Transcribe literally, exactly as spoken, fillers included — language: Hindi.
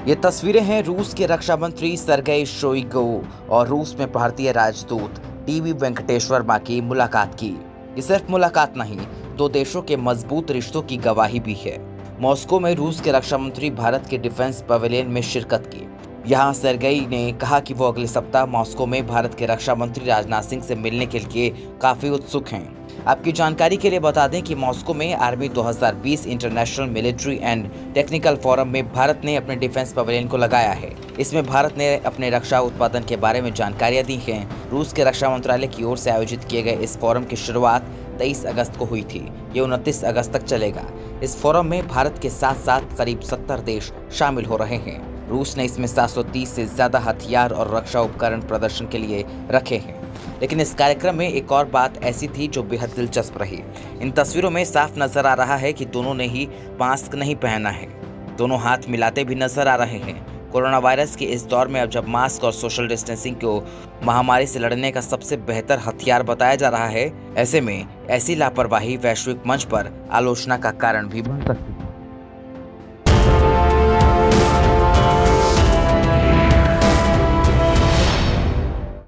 ये तस्वीरें हैं रूस के रक्षा मंत्री सर्गेई शोइगु और रूस में भारतीय राजदूत टीवी वेंकटेश वर्मा की मुलाकात की। ये सिर्फ मुलाकात नहीं, दो देशों के मजबूत रिश्तों की गवाही भी है। मॉस्को में रूस के रक्षा मंत्री भारत के डिफेंस पवेलियन में शिरकत की। यहाँ सर्गेई ने कहा कि वो अगले सप्ताह मॉस्को में भारत के रक्षा मंत्री राजनाथ सिंह से मिलने के लिए काफी उत्सुक हैं। आपकी जानकारी के लिए बता दें कि मॉस्को में आर्मी दो हज़ार बीस international military and technical forum में भारत ने अपने डिफेंस पवेलियन को लगाया है। इसमें भारत ने अपने रक्षा उत्पादन के बारे में जानकारियां दी हैं। रूस के रक्षा मंत्रालय की ओर से आयोजित किए गए इस फोरम की शुरुआत तेईस अगस्त को हुई थी। ये उनतीस अगस्त तक चलेगा। इस फोरम में भारत के साथ साथ करीब सत्तर देश शामिल हो रहे हैं। रूस ने इसमें सात सौ तीस से ज्यादा हथियार और रक्षा उपकरण प्रदर्शन के लिए रखे हैं। लेकिन इस कार्यक्रम में एक और बात ऐसी थी जो बेहद दिलचस्प रही। इन तस्वीरों में साफ नजर आ रहा है कि दोनों ने ही मास्क नहीं पहना है। दोनों हाथ मिलाते भी नजर आ रहे हैं। कोरोना वायरस के इस दौर में अब जब मास्क और सोशल डिस्टेंसिंग को महामारी से लड़ने का सबसे बेहतर हथियार बताया जा रहा है, ऐसे में ऐसी लापरवाही वैश्विक मंच पर आलोचना का कारण भी बन सकती है।